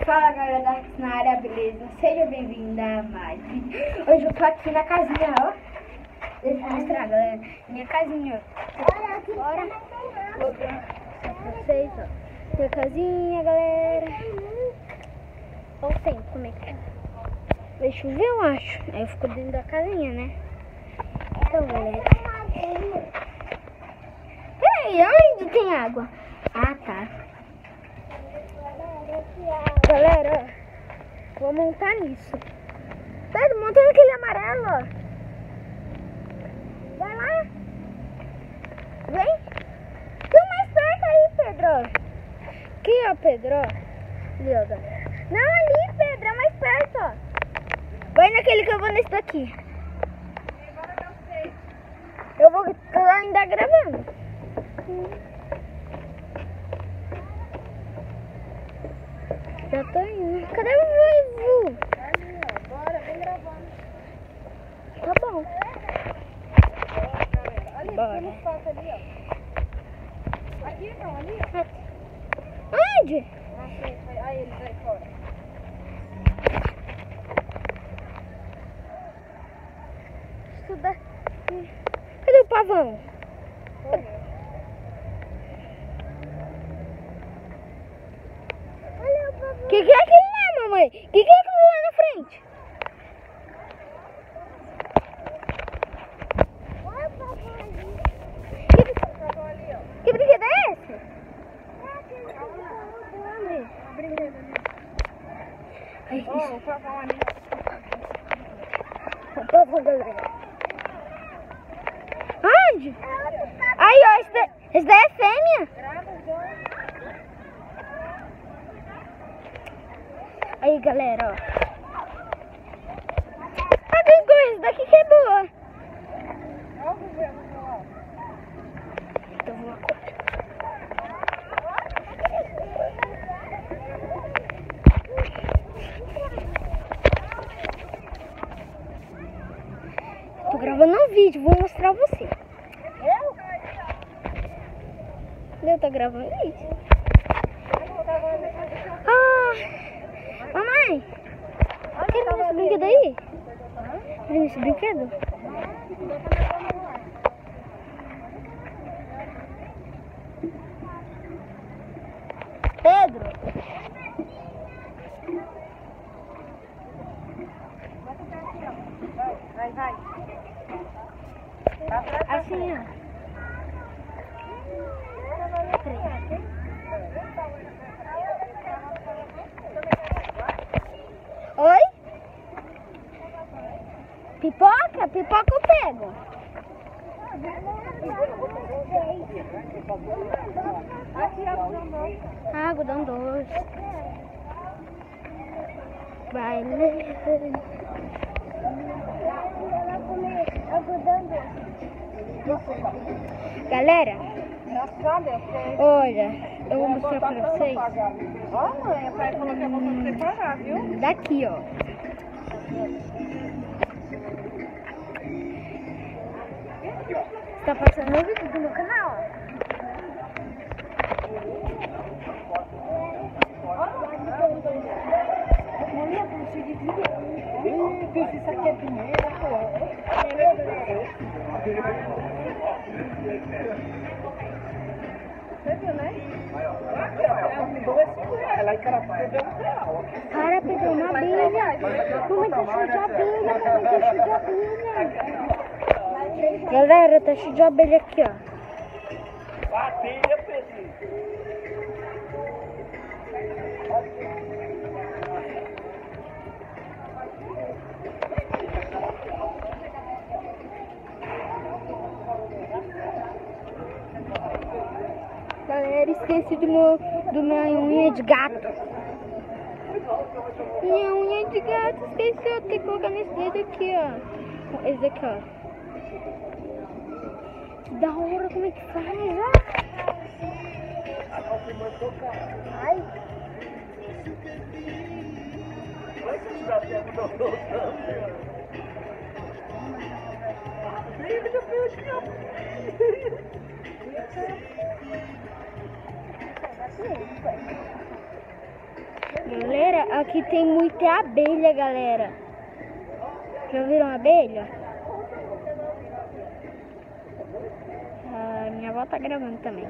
Fala galera da Arx na área, beleza? Seja bem-vindo a mais vídeo. Hoje eu tô aqui na casinha, ó. Deixa eu mostrar, galera. Minha casinha, ó. Olha aqui, Bora. não. Vou pra vocês, ó. Minha casinha, galera. Olha o tempo, como é que é. Vai chover, eu acho. Aí eu fico dentro da casinha, né? Então, galera. Peraí, onde tem água? Ah, tá. Galera, ó, vou montar nisso. Pedro, monta naquele amarelo, ó. Vai lá. Vem. Tem mais perto aí, Pedro. Aqui, ó, Pedro, ó. Ali, ó, galera. Não, ali, Pedro, é mais perto, ó. Vai naquele que eu vou nesse daqui. Eu vou estar ainda gravando. Já tô indo. Cadê o Voivu? Ali, ó. Bora, vem gravando. Tá bom. Ali, Bora. tem um espaço ali, ó. Aqui não, ali, ó. Onde? Aí ele vai fora. Estudar. Cadê o pavão? Olha o pavão. Que é aquele lá, mamãe? Que é aquele lá na frente? Olha o pavão ali. Que, O pavão ali, ó. que brinquedo é esse? É aquele que tá brinquedo ali. Ai, Ó, o pavão ali, ó. o pavão, galera. Onde? Aí, ó, esse daí é fêmea. Grava os dois. Aí, galera, ó. Ah, tem coisa daqui que é boa. Ó, vou ver, ó. Então, vou acordar. Tô gravando um vídeo, vou mostrar você. Eu tô gravando vídeo. Ah, mamãe, quer ver esse brinquedo aí? Vem esse brinquedo? Pedro. Vai. Assim, ó. Oi? Pipoca? Pipoca eu pego. Aqui, ó. Algodão doce. Vai, né? Ela come algodão doce. Galera, Engraçado, é porque... olha, eu vou mostrar pra vocês. Ó, mãe, a pai falou que é bom você preparar, viu? Daqui, ó. Tá passando no vídeo do meu canal, ó. Mulher, você de vida. Isso aqui é dinheiro, Você viu, né? Ela Para, Pedro, uma abelha. Mamãe, tá cheio de abelha. Mamãe, tá cheio de abelha. Galera, tá cheio de abelha aqui, ó. Abelha, Pedro. Galera, esqueci do minha unha de gato. Minha unha de gato, esqueci. Eu tenho que colocar nesse dedo aqui, ó. Esse daqui, ó. Que da hora, como é que faz, ó? Ai, Galera, aqui tem muita abelha, galera. Já viram abelha? Minha avó tá gravando também.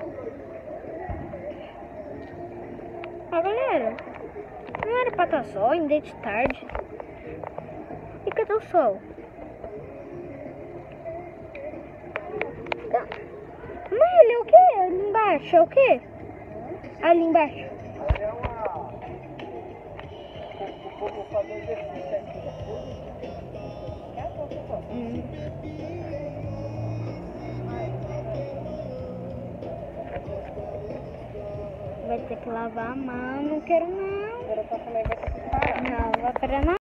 Ó, galera, não era pra estar sol, ainda é de tarde. E cadê o sol? Mas ele é o que? Ali embaixo é o que? Ali embaixo. Vou fazer exercício aqui. Vai ter que lavar a mão, não quero não. Agora também vai ter que parar. Não, vai parar não.